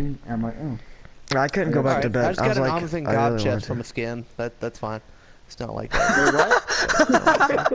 thing, and I'm like, oh. I couldn't go back to bed. I just I got was an like, Amazon I God really chest wanted from to. a skin. That's fine. It's not like that. Wait, what?